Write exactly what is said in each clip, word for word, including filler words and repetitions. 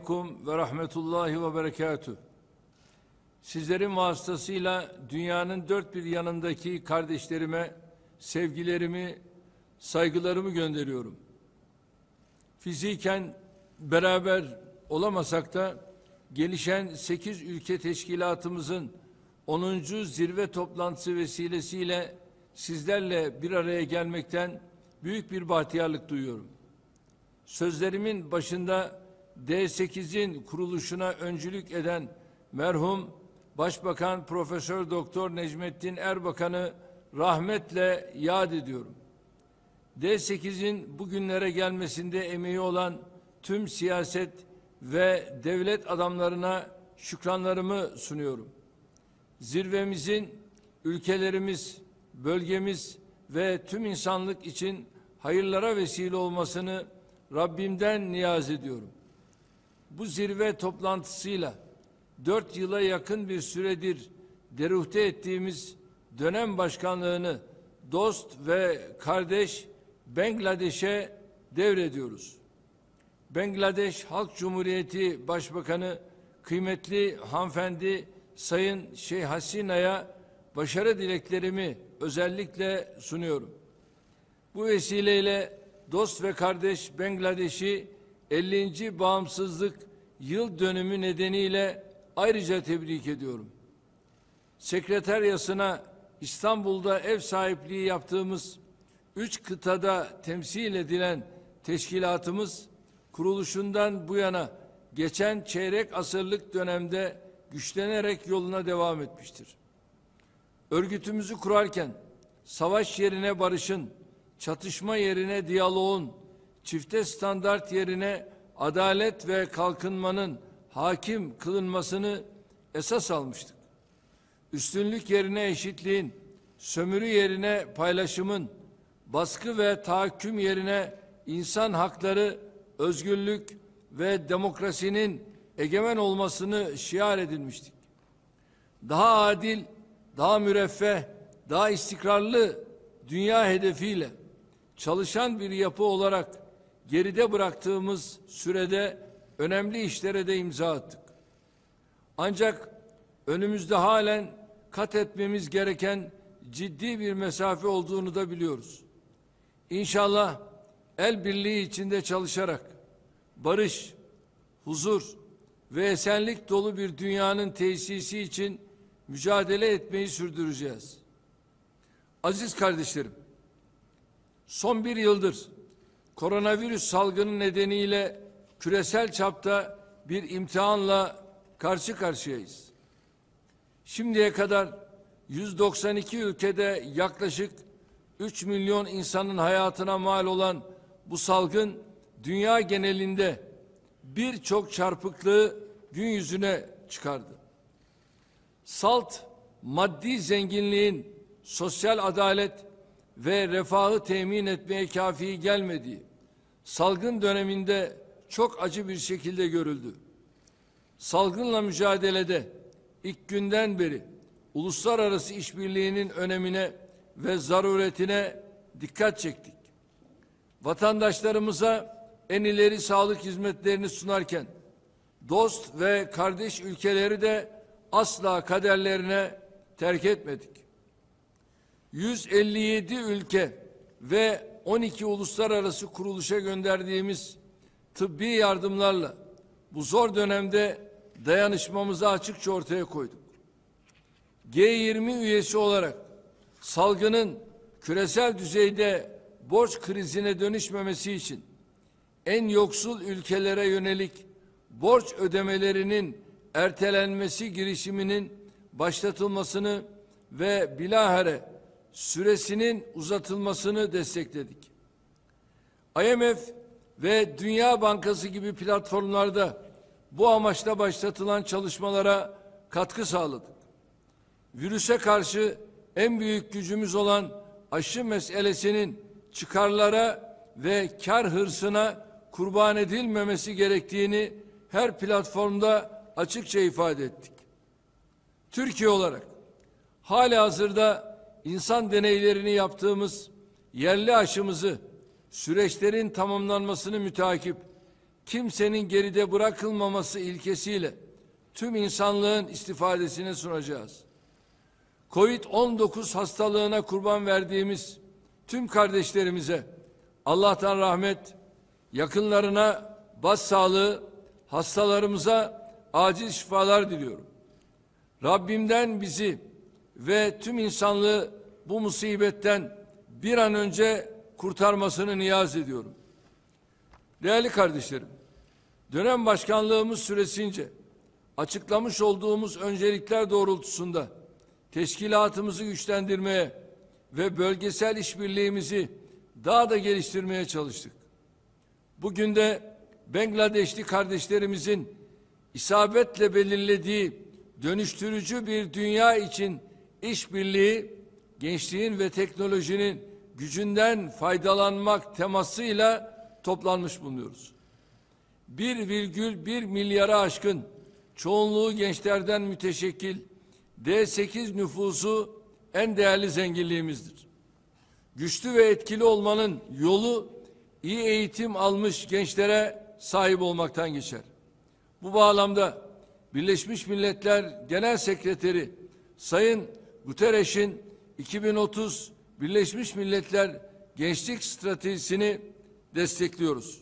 aleyküm ve rahmetullahi ve berekatuhu. Sizlerin vasıtasıyla dünyanın dört bir yanındaki kardeşlerime sevgilerimi, saygılarımı gönderiyorum. Fiziken beraber olamasak da gelişen sekiz ülke teşkilatımızın onuncu zirve toplantısı vesilesiyle sizlerle bir araya gelmekten büyük bir bahtiyarlık duyuyorum. Sözlerimin başında D sekizin kuruluşuna öncülük eden merhum Başbakan Profesör Doktor Necmettin Erbakan'ı rahmetle yad ediyorum. D sekizin bugünlere gelmesinde emeği olan tüm siyaset ve devlet adamlarına şükranlarımı sunuyorum. Zirvemizin ülkelerimiz, bölgemiz ve tüm insanlık için hayırlara vesile olmasını Rabbimden niyaz ediyorum. Bu zirve toplantısıyla dört yıla yakın bir süredir deruhte ettiğimiz dönem başkanlığını dost ve kardeş Bangladeş'e devrediyoruz. Bangladeş Halk Cumhuriyeti Başbakanı kıymetli hanımefendi Sayın Şeyh Hasina'ya başarı dileklerimi özellikle sunuyorum. Bu vesileyle dost ve kardeş Bangladeş'i ellinci bağımsızlık yıl dönümü nedeniyle ayrıca tebrik ediyorum. Sekreteryasına İstanbul'da ev sahipliği yaptığımız üç kıtada temsil edilen teşkilatımız kuruluşundan bu yana geçen çeyrek asırlık dönemde güçlenerek yoluna devam etmiştir. Örgütümüzü kurarken savaş yerine barışın, çatışma yerine diyaloğun, çifte standart yerine adalet ve kalkınmanın hakim kılınmasını esas almıştık. Üstünlük yerine eşitliğin, sömürü yerine paylaşımın, baskı ve tahakküm yerine insan hakları, özgürlük ve demokrasinin egemen olmasını şiar edinmiştik. Daha adil, daha müreffeh, daha istikrarlı dünya hedefiyle çalışan bir yapı olarak geride bıraktığımız sürede önemli işlere de imza attık. Ancak önümüzde halen kat etmemiz gereken ciddi bir mesafe olduğunu da biliyoruz. İnşallah el birliği içinde çalışarak barış, huzur ve esenlik dolu bir dünyanın tesisi için mücadele etmeyi sürdüreceğiz. Aziz kardeşlerim, son bir yıldır koronavirüs salgını nedeniyle küresel çapta bir imtihanla karşı karşıyayız. Şimdiye kadar yüz doksan iki ülkede yaklaşık üç milyon insanın hayatına mal olan bu salgın dünya genelinde birçok çarpıklığı gün yüzüne çıkardı. Salt maddi zenginliğin sosyal adalet ve refahı temin etmeye kafi gelmediği salgın döneminde çok acı bir şekilde görüldü. Salgınla mücadelede ilk günden beri uluslararası işbirliğinin önemine ve zaruretine dikkat çektik. Vatandaşlarımıza en ileri sağlık hizmetlerini sunarken dost ve kardeş ülkeleri de asla kaderlerine terk etmedik. yüz elli yedi ülke ve on iki uluslararası kuruluşa gönderdiğimiz tıbbi yardımlarla bu zor dönemde dayanışmamızı açıkça ortaya koyduk. G yirmi üyesi olarak salgının küresel düzeyde borç krizine dönüşmemesi için en yoksul ülkelere yönelik borç ödemelerinin ertelenmesi girişiminin başlatılmasını ve bilahare süresinin uzatılmasını destekledik. I M F ve Dünya Bankası gibi platformlarda bu amaçla başlatılan çalışmalara katkı sağladık. Virüse karşı en büyük gücümüz olan aşı meselesinin çıkarlara ve kar hırsına kurban edilmemesi gerektiğini her platformda açıkça ifade ettik. Türkiye olarak halihazırda insan deneylerini yaptığımız yerli aşımızı süreçlerin tamamlanmasını mütakip kimsenin geride bırakılmaması ilkesiyle tüm insanlığın istifadesine sunacağız. Covid on dokuz hastalığına kurban verdiğimiz tüm kardeşlerimize Allah'tan rahmet, yakınlarına başsağlığı, hastalarımıza acil şifalar diliyorum. Rabbimden bizi ve tüm insanlığı bu musibetten bir an önce kurtarmasını niyaz ediyorum. Değerli kardeşlerim, dönem başkanlığımız süresince açıklamış olduğumuz öncelikler doğrultusunda teşkilatımızı güçlendirmeye ve bölgesel işbirliğimizi daha da geliştirmeye çalıştık. Bugün de Bangladeşli kardeşlerimizin isabetle belirlediği dönüştürücü bir dünya için işbirliği, gençliğin ve teknolojinin gücünden faydalanmak temasıyla toplanmış bulunuyoruz. bir virgül bir milyara aşkın çoğunluğu gençlerden müteşekkil D sekiz nüfusu en değerli zenginliğimizdir. Güçlü ve etkili olmanın yolu iyi eğitim almış gençlere sahip olmaktan geçer. Bu bağlamda Birleşmiş Milletler Genel Sekreteri Sayın Guterres'in iki bin otuz Birleşmiş Milletler Gençlik Stratejisini destekliyoruz.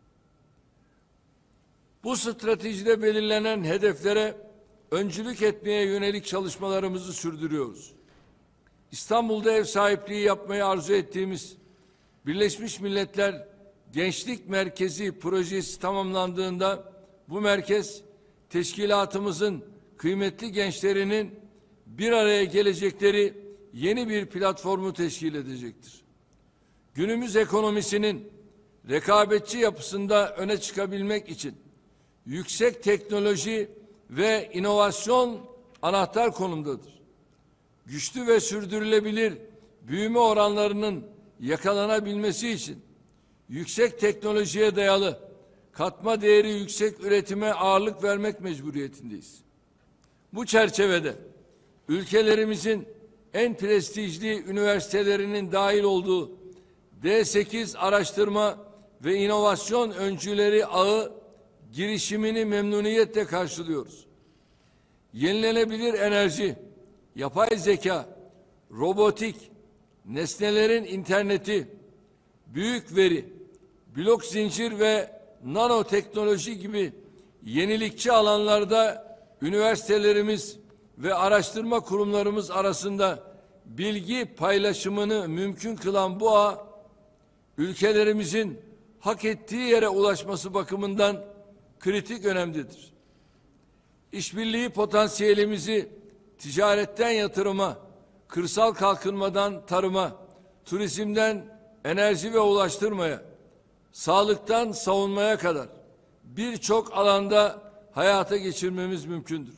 Bu stratejide belirlenen hedeflere öncülük etmeye yönelik çalışmalarımızı sürdürüyoruz. İstanbul'da ev sahipliği yapmayı arzu ettiğimiz Birleşmiş Milletler Gençlik Merkezi projesi tamamlandığında bu merkez teşkilatımızın kıymetli gençlerinin bir araya gelecekleri yeni bir platformu teşkil edecektir. Günümüz ekonomisinin rekabetçi yapısında öne çıkabilmek için yüksek teknoloji ve inovasyon anahtar konumdadır. Güçlü ve sürdürülebilir büyüme oranlarının yakalanabilmesi için yüksek teknolojiye dayalı katma değeri yüksek üretime ağırlık vermek mecburiyetindeyiz. Bu çerçevede ülkelerimizin en prestijli üniversitelerinin dahil olduğu D sekiz araştırma ve inovasyon öncüleri ağı girişimini memnuniyetle karşılıyoruz. Yenilenebilir enerji, yapay zeka, robotik, nesnelerin interneti, büyük veri, blok zincir ve nanoteknoloji gibi yenilikçi alanlarda üniversitelerimiz ve araştırma kurumlarımız arasında bilgi paylaşımını mümkün kılan bu ağ, ülkelerimizin hak ettiği yere ulaşması bakımından kritik önemdedir. İşbirliği potansiyelimizi ticaretten yatırıma, kırsal kalkınmadan tarıma, turizmden enerji ve ulaştırmaya, sağlıktan savunmaya kadar birçok alanda hayata geçirmemiz mümkündür.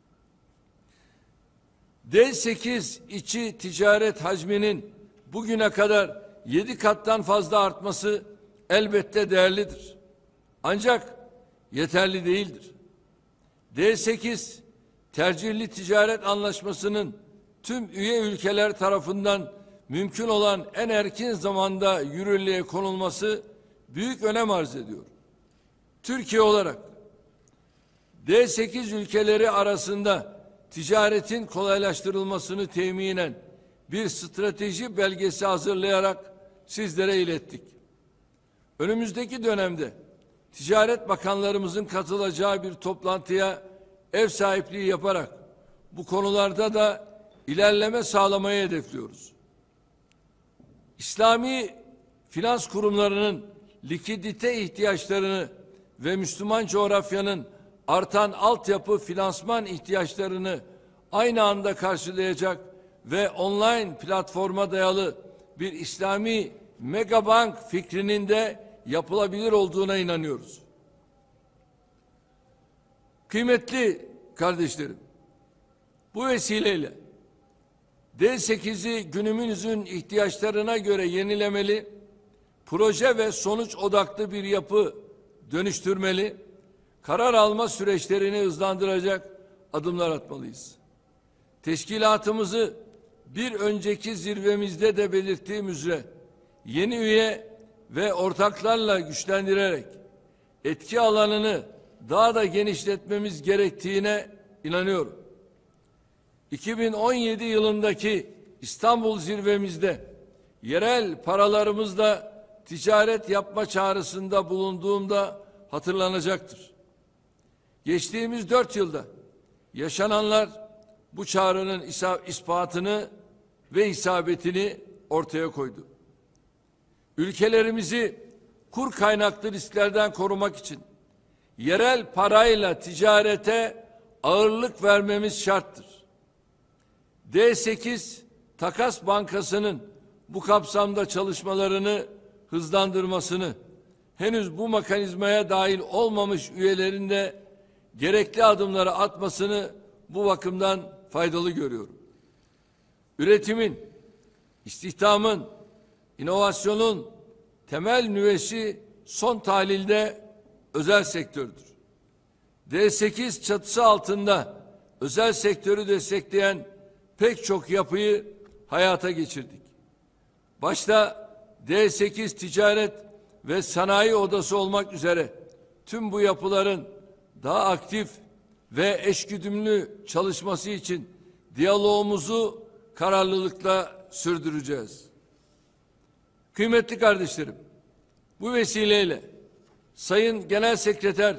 D sekiz içi ticaret hacminin bugüne kadar yedi kattan fazla artması elbette değerlidir. Ancak yeterli değildir. D sekiz tercihli ticaret anlaşmasının tüm üye ülkeler tarafından mümkün olan en erken zamanda yürürlüğe konulması büyük önem arz ediyor. Türkiye olarak D sekiz ülkeleri arasında ticaretin kolaylaştırılmasını teminen bir strateji belgesi hazırlayarak sizlere ilettik. Önümüzdeki dönemde Ticaret Bakanlarımızın katılacağı bir toplantıya ev sahipliği yaparak bu konularda da ilerleme sağlamayı hedefliyoruz. İslami finans kurumlarının likidite ihtiyaçlarını ve Müslüman coğrafyanın artan altyapı finansman ihtiyaçlarını aynı anda karşılayacak ve online platforma dayalı bir İslami megabank fikrinin de yapılabilir olduğuna inanıyoruz. Kıymetli kardeşlerim, bu vesileyle D sekizi günümüzün ihtiyaçlarına göre yenilemeli, proje ve sonuç odaklı bir yapı dönüştürmeli, karar alma süreçlerini hızlandıracak adımlar atmalıyız. Teşkilatımızı bir önceki zirvemizde de belirttiğim üzere yeni üye ve ortaklarla güçlendirerek etki alanını daha da genişletmemiz gerektiğine inanıyorum. iki bin on yedi yılındaki İstanbul zirvemizde yerel paralarımızla ticaret yapma çağrısında bulunduğumda hatırlanacaktır. Geçtiğimiz dört yılda yaşananlar bu çağrının ispatını ve isabetini ortaya koydu. Ülkelerimizi kur kaynaklı risklerden korumak için yerel parayla ticarete ağırlık vermemiz şarttır. D sekiz Takas Bankası'nın bu kapsamda çalışmalarını hızlandırmasını, henüz bu mekanizmaya dahil olmamış üyelerin de gerekli adımları atmasını bu bakımdan faydalı görüyorum. Üretimin, istihdamın, inovasyonun temel nüvesi son tahlilde özel sektördür. D sekiz çatısı altında özel sektörü destekleyen pek çok yapıyı hayata geçirdik. Başta D sekiz Ticaret ve Sanayi Odası olmak üzere tüm bu yapıların daha aktif ve eşgüdümlü çalışması için diyalogumuzu kararlılıkla sürdüreceğiz. Kıymetli kardeşlerim, bu vesileyle Sayın Genel Sekreter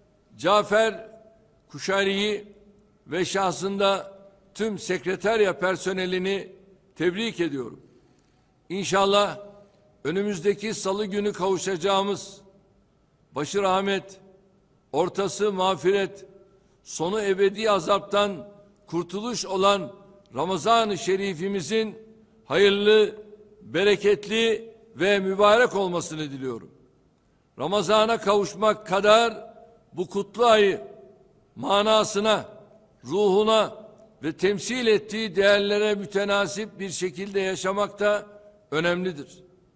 Cafer Kuşari'yi ve şahsında tüm sekreterya personelini tebrik ediyorum. İnşallah önümüzdeki salı günü kavuşacağımız başı rahmet, ortası mağfiret, sonu ebedi azaptan kurtuluş olan Ramazan-ı Şerifimizin hayırlı, bereketli ve mübarek olmasını diliyorum. Ramazana kavuşmak kadar bu kutlu ayı manasına, ruhuna ve temsil ettiği değerlere mütenasip bir şekilde yaşamak da önemlidir.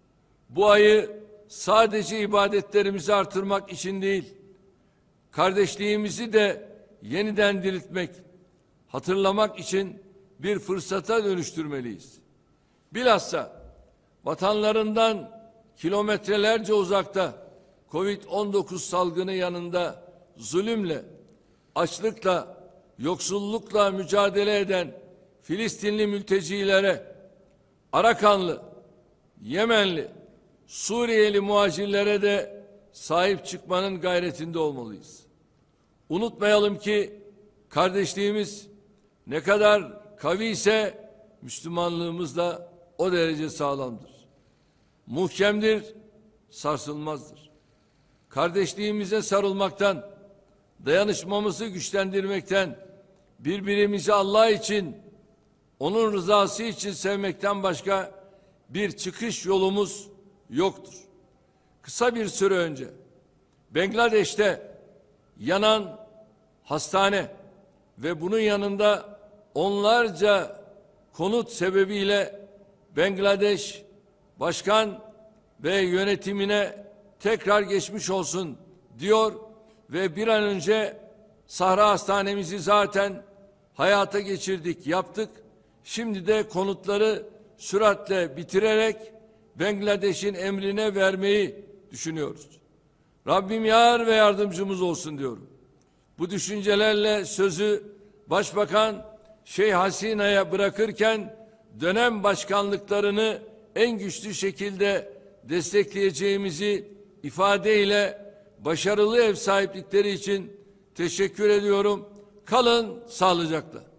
Bu ayı sadece ibadetlerimizi artırmak için değil, kardeşliğimizi de yeniden diriltmek, hatırlamak için bir fırsata dönüştürmeliyiz. Bilhassa vatanlarından kilometrelerce uzakta Covid on dokuz salgını yanında zulümle, açlıkla, yoksullukla mücadele eden Filistinli mültecilere, Arakanlı, Yemenli, Suriyeli muhacirlere de sahip çıkmanın gayretinde olmalıyız. Unutmayalım ki kardeşliğimiz ne kadar kavi ise Müslümanlığımız da o derece sağlamdır. Muhkemdir, sarsılmazdır. Kardeşliğimize sarılmaktan, dayanışmamızı güçlendirmekten, birbirimizi Allah için, onun rızası için sevmekten başka bir çıkış yolumuz yoktur. Kısa bir süre önce Bangladeş'te yanan hastane ve bunun yanında onlarca konut sebebiyle Bangladeş başkan ve yönetimine tekrar geçmiş olsun diyor ve bir an önce Sahra Hastanemizi zaten hayata geçirdik, yaptık. Şimdi de konutları süratle bitirerek Bangladeş'in emrine vermeyi düşünüyoruz. Rabbim yar ve yardımcımız olsun diyorum. Bu düşüncelerle sözü Başbakan Şeyh Hasina'ya bırakırken dönem başkanlıklarını en güçlü şekilde destekleyeceğimizi ifadeyle başarılı ev sahiplikleri için teşekkür ediyorum. Kalın sağlıcakla.